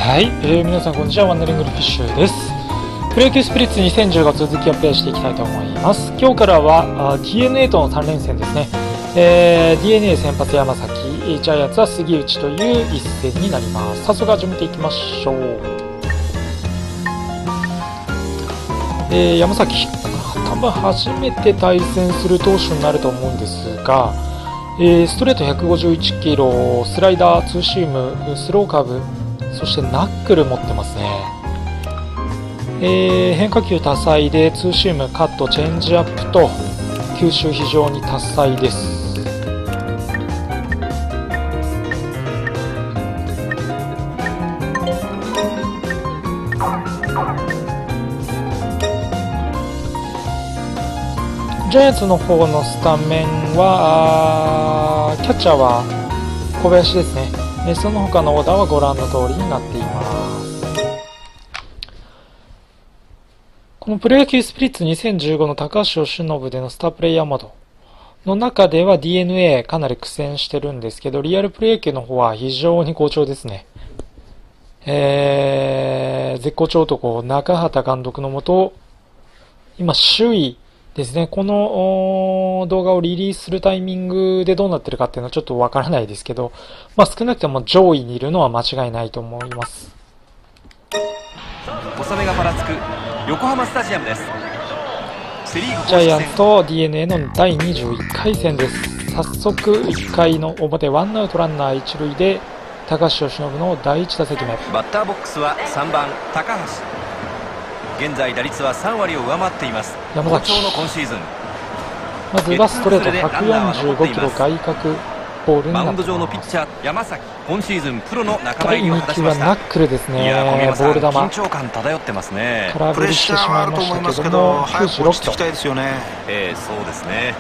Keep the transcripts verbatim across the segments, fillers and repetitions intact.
はい、えー、皆さんこんにちは。ワンダリングルフィッシュです。プロ野球スピリッツにせんじゅうが続きをプレイしていきたいと思います。今日からは ディーエヌエー とのさん連戦ですね。えー、ディーエヌエー 先発山崎、ジャイアンツは杉内という一戦になります。早速始めていきましょう。えー、山崎多分初めて対戦する投手になると思うんですが、えー、ストレートひゃくごじゅういちキロ、スライダー、ツーシーム、スローカーブ、そしてナックル持ってますね。えー、変化球多彩でツーシーム、カット、チェンジアップと球種非常に多彩です。ジャイアンツの方のスタメンはキャッチャーは小林ですね。その他のオーダーはご覧の通りになっています。このプロ野球スピリッツにせんじゅうごの高橋由伸でのスタープレイヤーモードの中では ディーエヌエー かなり苦戦してるんですけど、リアルプロ野球の方は非常に好調ですね。えー、絶好調男中畑監督のもと、今首位ですね。この動画をリリースするタイミングでどうなってるかっていうのはちょっとわからないですけど、まあ、少なくとも上位にいるのは間違いないと思います。 小雨がぱらつく横浜スタジアムです。 ジャイアンツと ディーエヌエー のだいにじゅういっかい戦です。早速いっかいの表、ワンアウトランナー一塁で高橋由伸のだいいち打席目。 バッターボックスはさんばん高橋。現在打率はさんわりを上回っています。 山崎、 好調の今シーズン。 まずはストレートひゃくよんじゅうごキロ外角ボールになっています。 マウンド上のピッチャー山崎、今シーズンプロの仲間だい入りを果たしました。 に球はナックルですね。 いや小宮さん、 ボール球緊張感漂ってますね。 空振りしてしまいましたけども、きゅうじゅうろくキロ。 えー、そうですね。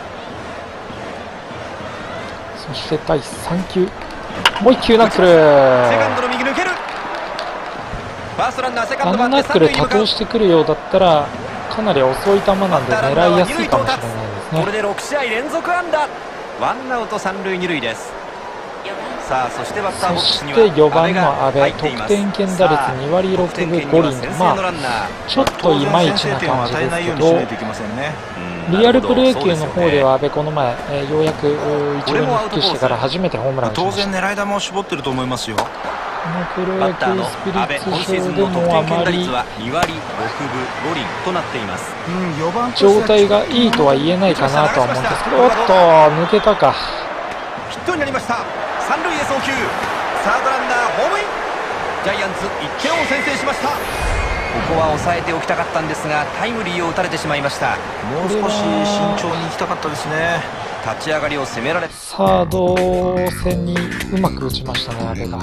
そしてだいさん球、もういっ球ナックル。 セカンドの右抜ける。ファーストランナーセカンドあのナックル多投してくるようだったらかなり遅い球なんで狙いやすいかもしれないですね。 これでろく試合連続安打。ワンアウト三塁二塁です。さあそしてバッターボックスにはそしてよばんの阿部、得点圏打率にわりろくぶご厘、まあちょっといまいちな感じですけど、リアルプロ野球の方では阿部この前、えー、ようやく一軍に復帰してから初めてホームランを打ちました。 当然狙い球を絞ってると思いますよ。 このプロ野球スピリッツ賞でもあまりにわりろくぶご厘となっています。 状態がいいとは言えないかなとは思うんですけど、おっと抜けたか。 ヒットになりました。三塁へ送球。サードランナーホームイン。ジャイアンツいってんを先制しました。ここは抑えておきたかったんですがタイムリーを打たれてしまいました。 もう少し慎重に行きたかったですね。 立ち上がりを攻められ、 サード線にうまく打ちましたね、阿部が。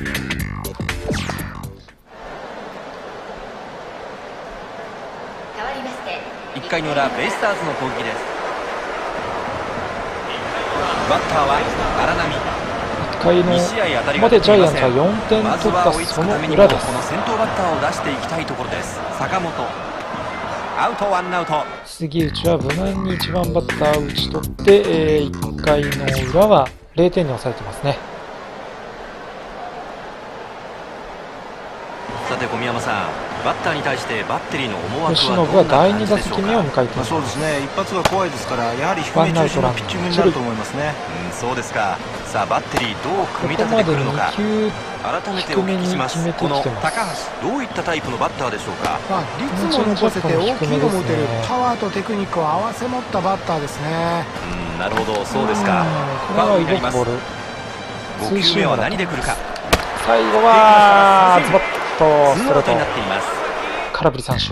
いっかいの裏ベイスターズの攻撃です。バッターは荒波。 いっかいの表、ジャイアンツはよんてん取ったその裏です。 この先頭バッターを出していきたいところです。坂本アウト、ワンアウト。 杉内は無難にいちばんバッターを打ち取って、えー、いっかいの裏はれいてんに抑えてますね。 さて小宮山さん、バッターに対してバッテリーの思惑由はど伸はだいにんな感じでしょうか。 打席目を迎えています。 そうですね、一発が怖いですからやはり低め中心のピッチングになると思いますね。 うん、そうですか。さあバッテリーどうこ組み立こまでててくるのか。 に球改めてお聞きします。この高橋、どういったタイプのバッターでしょうか。 まあ、率も残せて大きいのも打てるパワーとテクニックを合わせ持ったバッターですね。 うん、なるほど、そうですか。 これは動くボール。 ご球目は何で来るか。 最後はズバッとストレートになっています。 空振り三振。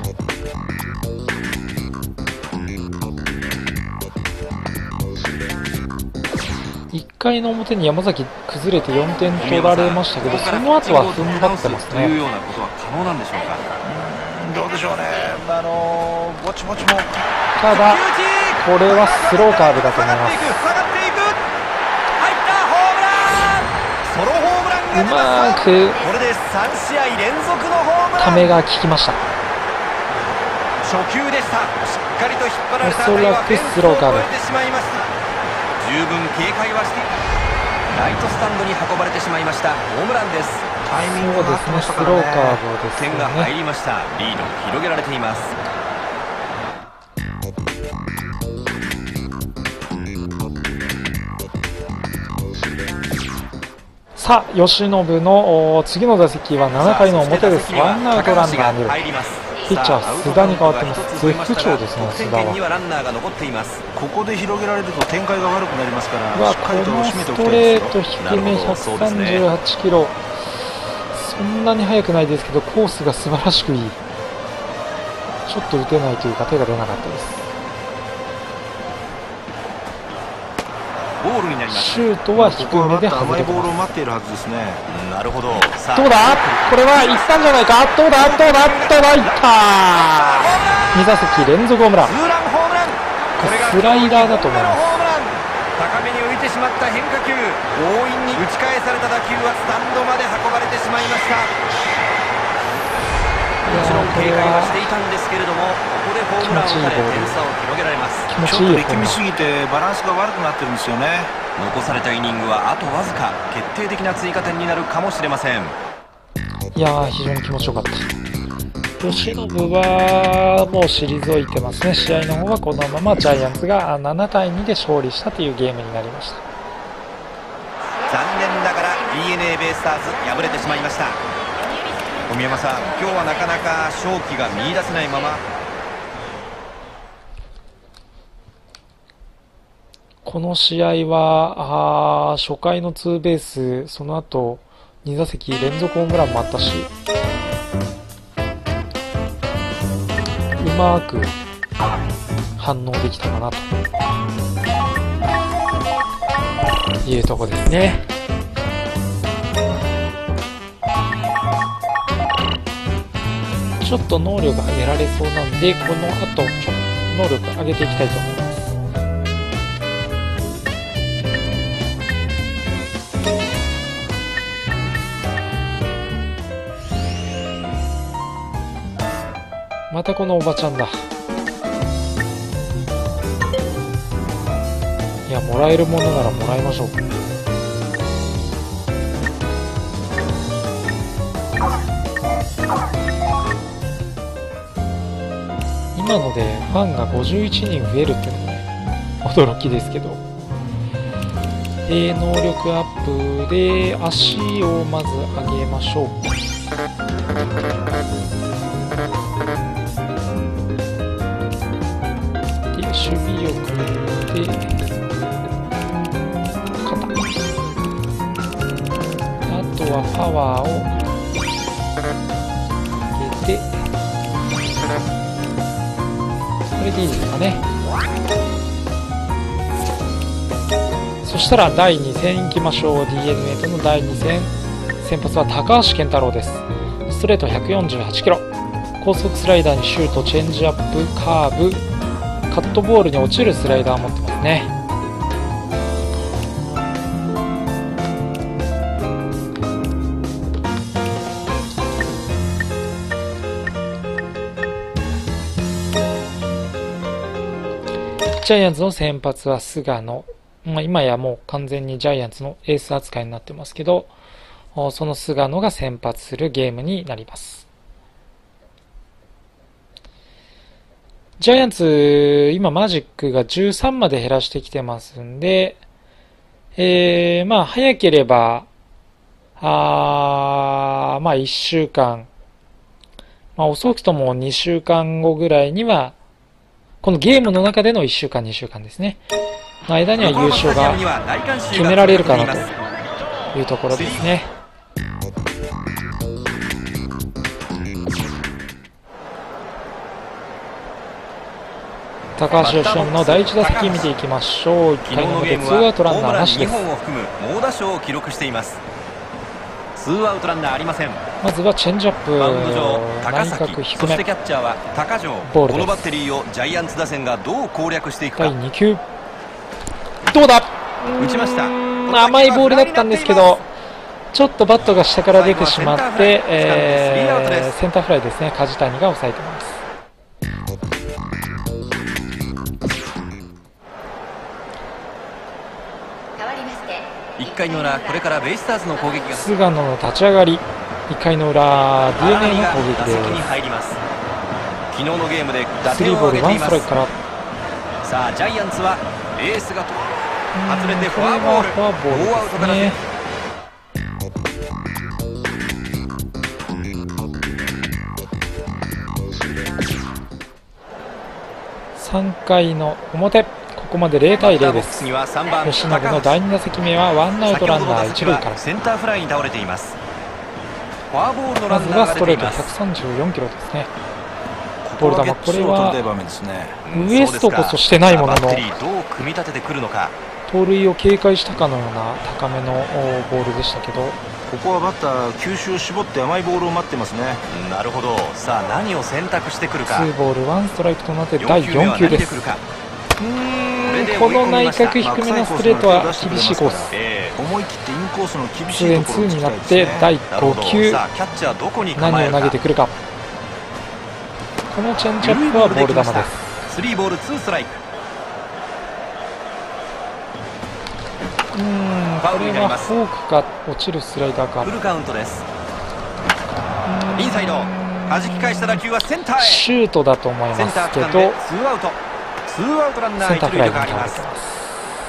いっかいの表に山崎崩れてよんてん取られましたけど、その後は踏ん張ってますね。 というようなことは可能なんでしょうか。 うん、どうでしょうね。あのー、ぼちぼちもただこれはスローカーブだと思います。 ソロホームランがうまくこれでさん試合連続のホームラン。 ためが効きました。 初球でした。しっかりと引っ張られた当たりはフェンスを越えてしまいました。十分警戒はしてライトスタンドに運ばれてしまいました。ホームランです。 タイミングが合ってましたスからね。 ローカーブですよ点が入ね。 りました。リード広げられています。 さあ由伸の次の打席はななかいの表です。ワンアウトランナーに塁。ピッチャー須田に変わってます。絶不調ですね、須田は。 ランナーが残っています。 ここで広げられると展開が悪くなりますから、 うわ、 しっかりとこの締めておきストたいですよ。 レート低めひゃくさんじゅうはちキロ、そんなに速くないですけどコースが素晴らしくいい。ちょっと打てないというか手が出なかったです。 ボールになります。 シュートは低めで外甘いボールをれてます。 待っているはずですね。 なるほど。さあどうだ、これはいったんじゃないか。どうだどうだどうだ、いったー。に打席連続ホームラン。 ツーランホームラン。これがスライダーだと思います。 ホームラン。高めに浮いてしまった変化球、強引に打ち返された打球はスタンドまで運ばれてしまいました。もちろん警戒はしていたんですけれども、ここでホームランを打たれ点差を広げられます。 気持ちちいいよ。 ょっと力みすぎてバランスが悪くなってるんですよね。 残されたイニングはあとわずか。決定的な追加点になるかもしれません。 いやー、非常に気持ちよかった。由伸はもう退いてますね。試合の方はこのままジャイアンツがななたいにで勝利したというゲームになりました。 残念ながら ディーエヌエー ベイスターズ敗れてしまいました。小宮山さん、今日はなかなか勝機が見出せないまま。 この試合はあ初回のツーベース、その後に打席連続ホームランもあったし、うまく反応できたかなというところですね。ちょっと能力上げられそうなんで、この後ちょっと能力上げていきたいと思います。またこのおばちゃんだ。いや、もらえるものならもらいましょう。今のでファンがごじゅういちにん増えるっていうのもね、驚きですけど、えー、能力アップで足をまず上げましょう。守備力で肩、あとはパワーを上げて、これでいいですかね。そしたらだいに戦いきましょう。 ディーエヌエー とのだいに戦、先発は高橋健太郎です。ストレートひゃくよんじゅうはちキロ、高速スライダーにシュート、チェンジアップ、カーブ、カットボールに落ちるスライダーを持ってますね。ジャイアンツの先発は菅野、まあ、今やもう完全にジャイアンツのエース扱いになってますけど、その菅野が先発するゲームになります。ジャイアンツ、今マジックがじゅうさんまで減らしてきてますんで、えー、まあ早ければ、あまあいっしゅうかん、まあ遅くともにしゅうかんごぐらいには、このゲームの中でのいっしゅうかん、にしゅうかんですね。の間には優勝が決められるかなというところですね。高橋由伸のだいいち打席見ていきましょう。いっかいの表、ツーアウトランナーなしです。 ホームランにほんを含む猛打賞を記録しています。ツーアウトランナーありません。 まずはチェンジアップ、 マウンド上高内角崎、 低め、 そしてキャッチャーは高城。 ボールです。 このバッテリーをジャイアンツ打線がどう攻略していくか。 だいに球、どうだ、 打ちました。 甘いボールだったんですけど、ちょっとバットが下から出てしまって、えー、センターフライですね。梶谷が抑えてます。 いっかいの裏、これからベイスターズの攻撃が。 菅野の立ち上がり、 いっかいの裏 ディーエヌエー の攻撃打席にで入ります。昨日のゲームで打す。スリ点ーボールワを挙げています。 ンストライクから、 さあジャイアンツはエースが外れてフォアボール、 フォアボールノーアウトからですね。さんかいの表、ここまでゼロたいゼロです。 にはさんばん吉信のだいに打席目はワンアウトランナーいち塁から、 センターフライに倒れています。フォアボールのラまずンナーがはストレート出ています。 ひゃくさんじゅうよんキロですね。ボール球、これはうんウエストこそしてないもののさあバッテリーどう組み立ててくるのか。 盗塁を警戒したかのような高めのボールでしたけど、 ここはバッター球種を絞って甘いボールを待ってますね。 なるほど。さあ何を選択してくるツか。 ーボールワンストライクとなってだいよん球目よん球です。 は何でくるか。 うーんこの内角低めのストレートは厳しいコース。 えー思い切ってインコースの厳しツーエンいところをツーになっ突きたいですね。 てだいなるほど。 ご球、 さあキャッチャーどこに構何をえるか。 投げてくるか。このチェンジアップはボール球です。 スリーボールツーストライク。 うーんこれはフォークか落ちるスライダーか。 フルカウントです。インサイド弾き返した打球はセンターへ。 シュートだと思いセンますけど、 ター掴んでツーアウト。ツーアウトランナーセンターフライ一塁がに倒れて変わります。 ます。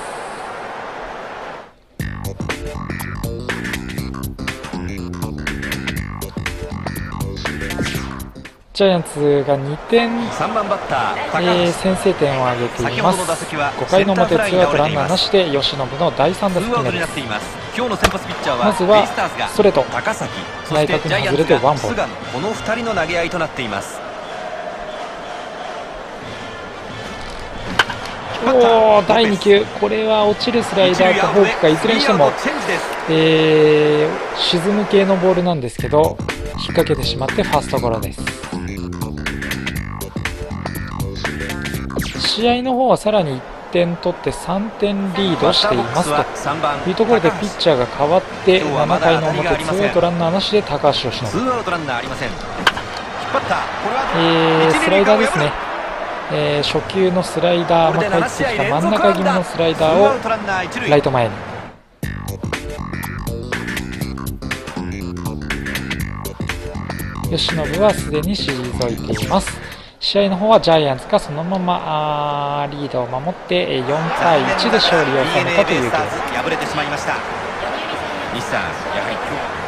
ジャイアンツがにてん、 さんばんバッター高橋、 えー先制点を挙げてい先ほどのます。 打席はごかいの表、ツセンターフライにーアウトランナー倒れています。 なしで吉信のだいさん打ツーアウトに席目です。 なっています。今日の先発ピッチャーはまずはベイスターズがストレート、 高崎、そ内してジャイアン角に外れツがてワンボール。 菅野、このふたりの投げ合いとなっています。 おーだいに球、これは落ちるスライダーかフォークかいずれにしても、 チェンジです。 えー沈む系のボールなんですけど、引っ掛けてしまってファーストゴロです。試合の方はさらにいってん取ってさんてんリードしていますバッターボックスはさんばんというところで、ピッチャーが変わって今日はまだななかいの表、ツ当たりがありませんーアウトランナーなしで高橋由伸、 ツーアウトランナーありません。引っ張った。これはえースライダーですね一塁間を破る。 えー初球のスライダー、 これでまあ、 なな試合帰ってきた連続真ん中気味のスライダーをツーアウトランナー一塁。 ライト前に。吉信はすでに退いています。試合の方はジャイアンツがそのままあーリードを守ってよんたいいちで勝利を収めたというゲーム。 ディーエヌエー ベイスターズ敗れてしまいました。西さん、やはり今日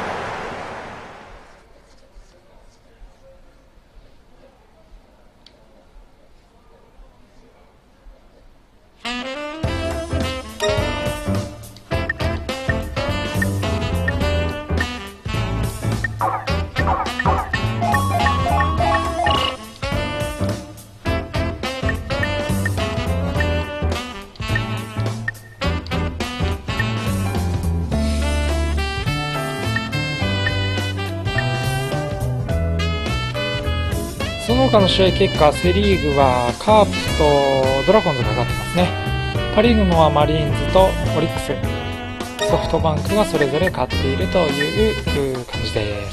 その他の試合結果、セ・リーグはカープとドラゴンズが勝ってますね。パ・リーグのはマリーンズとオリックス、ソフトバンクがそれぞれ勝っているという感じです。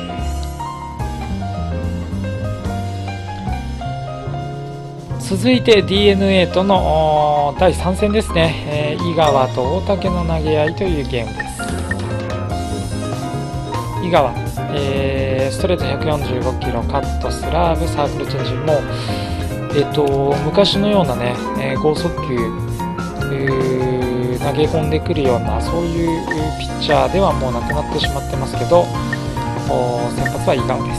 続いて ディーエヌエー とのだいさん戦ですね、えー、井川と大竹の投げ合いというゲームです。井川、えー、ストレートひゃくよんじゅうごキロ、カット、スラーブ、サークルチェンジ、もう、えー、と昔のようなね、えー、剛速球、えー、投げ込んでくるようなそういうピッチャーではもうなくなってしまってますけど、先発は井川です。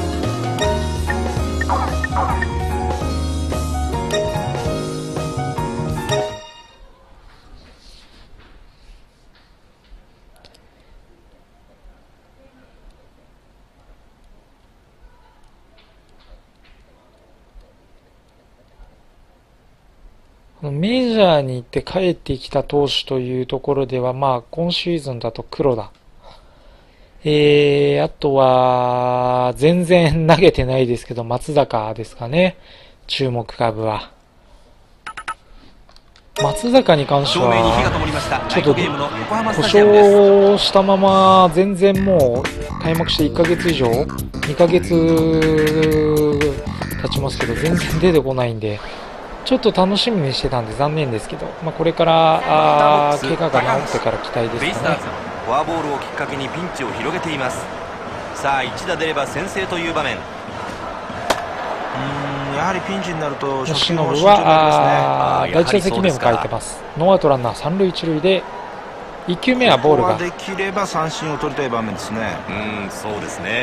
メジャーに行って帰ってきた投手というところでは、まあ、今シーズンだと黒田。えー、あとは、全然投げてないですけど、松坂ですかね。注目株は。松坂に関しては、ちょっと故障したまま、全然もう、開幕していっかげつ以上、にかげつ経ちますけど、全然出てこないんで、ちょっと楽しみにしてたんで残念ですけど、まあ、これからあ怪我が治ってから期待ですかね。 フォアボールをきっかけにピンチを広げています。さあ一打出れば先制という場面。 うーん、やはりピンチになると初吉球も信慎重になりますね。 は第一打席目を迎えてます。ノーアウトランナー三塁一塁でいっきゅうめはボールがここはできれば三振を取りたい場面ですね。 うん、そうですね。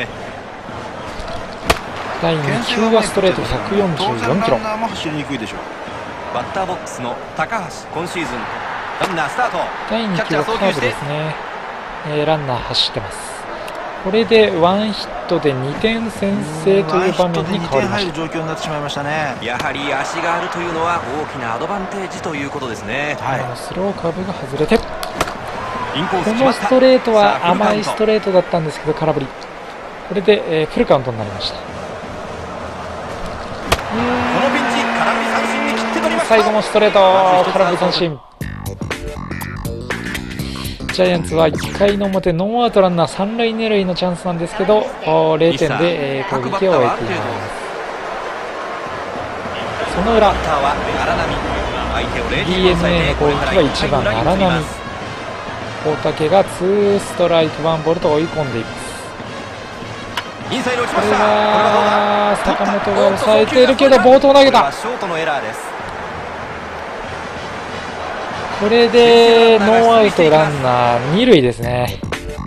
だいに球はストレートひゃくよんじゅうよんキロ。 当然ランナーも走りにくいでしょう。 バッターボックスの高橋、今シーズンランナースタート。 だいにキャッチャ球はカーブー送球してですね、えーランナー走ってます。これでワンヒットでにてん先制という場面に変わりました。 にてん入る状況になってしまいましたね。 やはり足があるというのは大きなアドバンテージということですね。 はい、 このスローカーブが外れて、こインコース来のました。 ストレートはさあフルカウント甘いストレートだったんですけど空振り。これで、えーフルカウントになりました。 このピンチ空振り三振に切って取りました。 最後もストレート、 まず一つ空振り三振。ジャイアンツはいっかいの表ノーアウトランナー三塁二塁のチャンスなんですけどれいてんで、えー攻撃を終えています。その裏バッターは荒波、相手をディーエヌエー の攻撃はいちばん荒波。大竹がツーストライクワンボールと追い込んでいます。 インサイド打ちこれました。 はこれはどうだ。 坂本が抑えているけど暴投投げた。 これはショートのエラーです。 これでノーアウトランナー二塁ですね。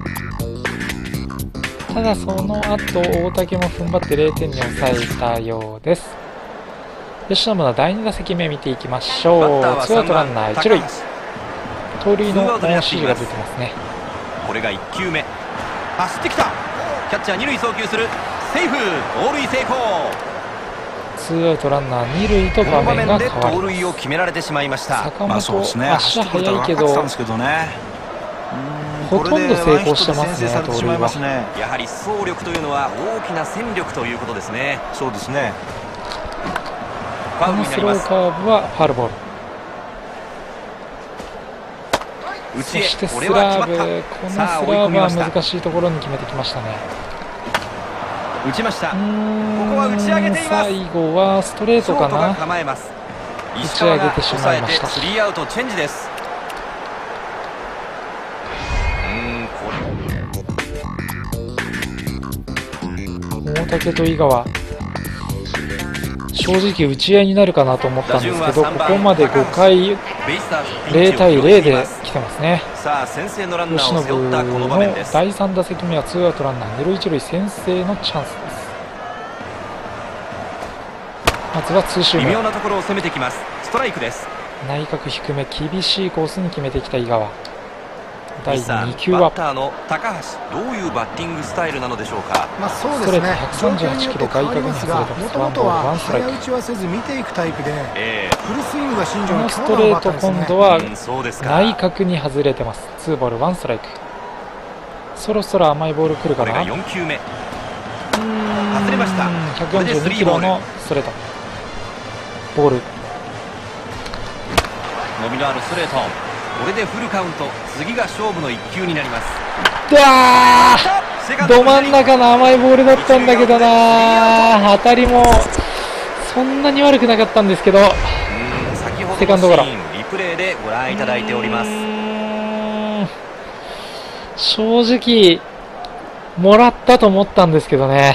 ただその後大竹も踏ん張ってゼロてんに抑えたようです。吉野のだいに打席目見ていきましょう。ツーアウトランナー一塁、盗塁の指示が出てますね。 これがいっきゅうめ、走ってきた。キャッチャー二塁送球する、セーフ、盗塁成功。 ツーアウトランナー二塁とこ場の場面で面が変わり盗塁をます。 決められてしまいました。 坂まあそうですね、 本、足走ってくると速いけど分かってたんですけどね。うーんほとんど成功してますね。 これでワンヒットで先制されてしまいますね。 やはり走力というのは大きな戦力ということですね。 そうですね。 ファこのスローウルになります。 カーブはファウルボール。 内へ、 そしてスこれはラーブ、 決まった。 このスさあ追いラーブは込みました。 難しいところに決めてきましたね。 打ちました。 うーんここは打ち上げています。 最後はストレーショートがトかな。 構えます。 打石川がち上げてしまいました。 抑えてスリーアウトチェンジです。うーん、これ大竹と井川、正直打ち合いになるかなと思ったんですけど、ここまでごかいベイスターズピンチゼロを対ゼロで広げています来てますね。 さあ先制のランナ吉ーを背負ったこ信の場面です。 のだいさん打席目はツーアウトランナー二塁一塁先制のチャンスです。まずはツーシーム、 微妙なところを攻めてきます。ストライクです。 内角低め厳しいコースに決めてきた井川。だいさあに球はバッターの高橋、どういうバッティングスタイルなのでしょうか。 まあそうストレートですね、状況にひゃくさんじゅうはちよって変わりますが、 キロ外角に外れてます。 もともとワンボールワはンストライク早打ちはせず見ていくタイプで、 えフルスイングが新こ庄ののストレート今度はえうん、そうですか。 内角に外れてます。ツーボールワンストライク。そろそろ甘いボール来るかな。 これがよんきゅうめ。 うーん外れましたひゃくよんじゅうにキロのストレートボール。 伸びのあるストレート。これでフルカウント。次が勝負のいっ球になります。 でわー、 セカンドど真ん中の甘いボールだったんだけどな。当たりもそんなに悪くなかったんですけど、 うん、先ほどのシセカンドゴローンリプレイでご覧いただいております。 うーん正直もらったと思ったんですけどね、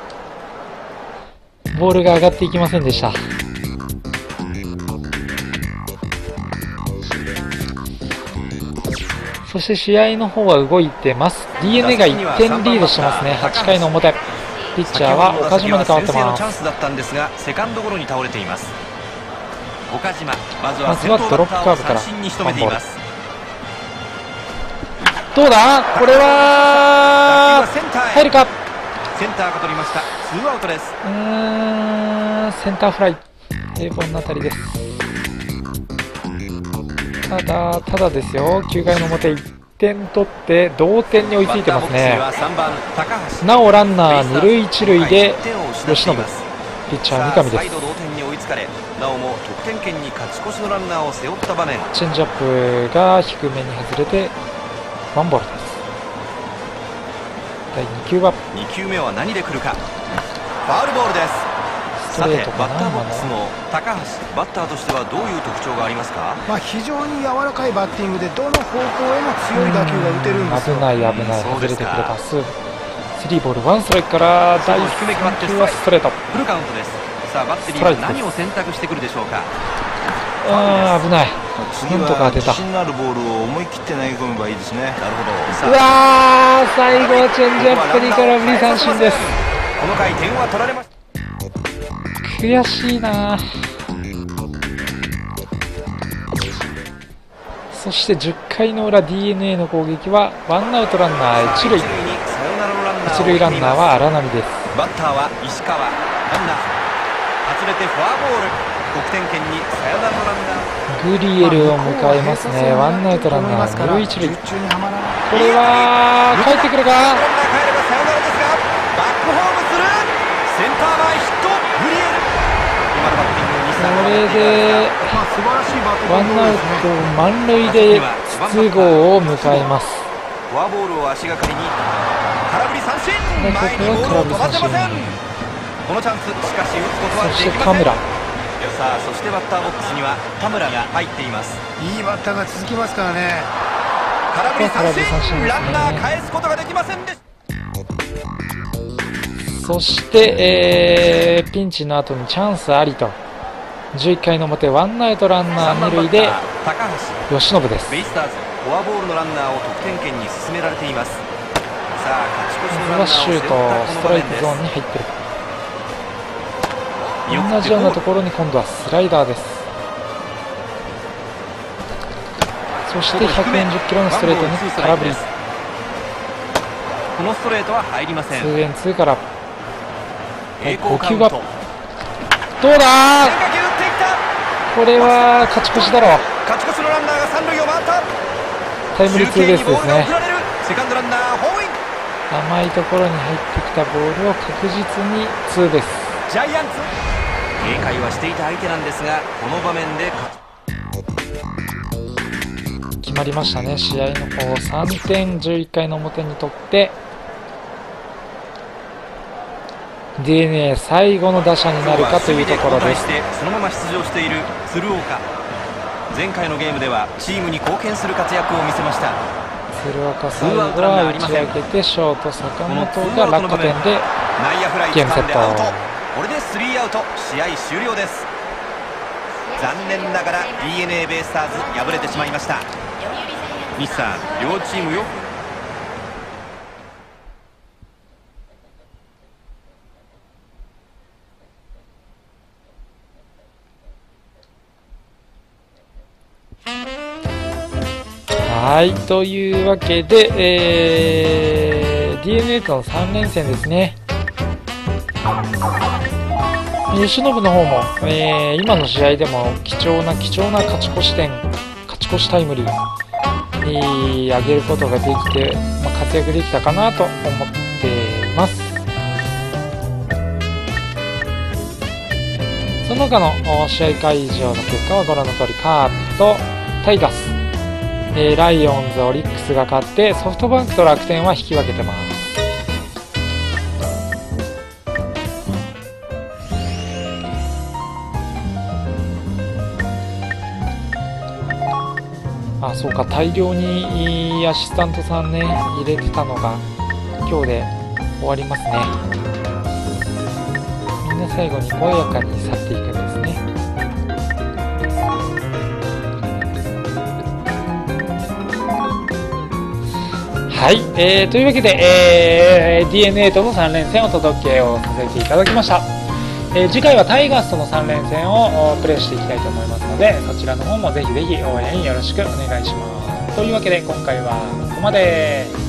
ボールが上がっていきませんでした。そして試合の方は動いてます。 ディーエヌエー がいってんリードしてますね。はちかいの表、ピッチャーは岡島に変わって先ほどの打席は先制のます。 チャンスだったんですが、セカンドゴロに倒れています。岡島、まずはまずは先頭ドロップカーブバッターをから三振に仕留めています。 どうだ、これ打球ははセンターへ。 入るか。 センターが取りました。ツーアウトです。 うーんセンターフライ、平凡な当たりです。ただただですよ、きゅうかいの表いってん取って同点に追いついてますね。 バッターボックスにはさんばん高橋。 なおランナー二塁一塁でいってんを失っています。 ピッチャーさあ三上です。 再度同点に追いつかれ、なおも得点圏に勝ち越しのランナーを背負った場面。 チェンジアップが低めに外れてワンボールです。だいに球はに球目は何で来るか。ファウルボールです。 スストレートかな。 バッターボックスの高橋、バッターとしてはどういう特徴がありますか？ まあ、非常に柔らかいバッティングでどの方向へも強い打球が打てるんですよ。 危ない危ない、外れてくれた。スリーボールワンストライクから第さん球はストレート。 フルカウントです。さあバッテリーは何を選択してくるでしょうか？ あー危ない。 次なんとかは当てた。 自信のあるボールを思い切って投げ込めばいいですね。 なるほど。 うさあわー、最後はチェンジアップに空振り三振です。 この回点は取られました。 悔しいな。そしてじゅっかいの裏 ディーエヌエー の攻撃はワンアウトランナー一塁。 一塁にサヨナラのランナーを一塁ランナーは荒波です。 バッターは石川。ランナー外れてフォアボール。得点圏にサヨナラのランナー。 グリエルを迎えますね。ワンアウトランナー二塁一塁。これは帰ってくるか。 ランナー帰ればサヨナラですがバックホームする。センター前ヒット。グリエル。今のバッティングにさんこれでまあ、素晴らしいバットワンアウト満塁で筒香を迎えます。 フォアボールを足がかりに空振り三振。 でここは空振り三振。 このチャンスしかし打つことはそできません。 して田村。 さあそしてバッターボックスには田村が入っています。 いいバッターが続きますからね。 空振り三空振り三振ですね。 振ランナー返すことができませんでした。 そして、えー、ピンチの後にチャンスありとじゅういっかいの表ワンアウトランナー二塁で高橋。 吉信です。 ベイスターズフォアボールのランナーを得点圏に進められています。さあ勝ち越しのランナーをシュートストライクゾーンに入ってる。同じようなところに今度はスライダーです。そしてひゃくよんじゅっキロのストレートに空振り。 このストレートは入りません。 ツーエンツーから平行ご球がカウント。 どうだ。 変化球打っていった。 これは勝ち越しだろう。 勝ち越しのランナーが三塁を回った。 タイムリーツーベースですね。 セカンドランナーホームイン。 甘いところに入ってきたボールを確実にツーです。 ジャイアンツ警戒はしていた相手なんですがこの場面で決まりましたね。試合の方さんてんじゅういっかいの表にとって ディーエヌエー 最後の打者になるかというところです。 そのまま出場している鶴岡。前回のゲームではチームに貢献する活躍を見せました。 鶴岡最後は打ち上げてショート坂本が落下点で内野フライゲームセット。 これでスリーアウト。試合終了です。残念ながら ディーエヌエー ベイスターズ敗れてしまいました。西さん両チームよはいというわけで、えー、ディーエヌエー とのさん連戦ですね。吉信の方も、えー、今の試合でも貴重な貴重な勝ち越し点勝ち越しタイムリーに上げることができて、まあ、活躍できたかなと思っています。その他の試合会場の結果はご覧の通りカープとタイガース、えー、ライオンズ、オリックスが勝ってソフトバンクと楽天は引き分けてます。あ、そうか、大量にアシスタントさんね入れてたのが今日で終わりますね。みんな最後にこやかに去っていくんですね。はい、えー、というわけで、えー、ディーエヌエー とのさん連戦をお届けをさせていただきました。えー、次回はタイガースとのさん連戦をプレーしていきたいと思いますので、そちらの方もぜひぜひ応援よろしくお願いします。というわけで今回はここまで。